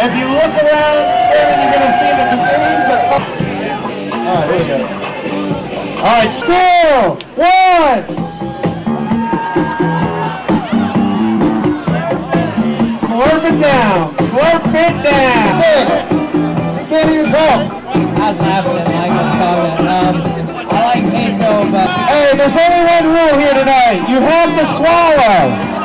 if you look around there, you're going to see that the things are... All right, here we go. All right, 2, 1. Slurp it down. Slurp it down. You can't even talk. How's happening? I guess I like queso, but... Hey, there's only one rule here tonight. You have to swallow.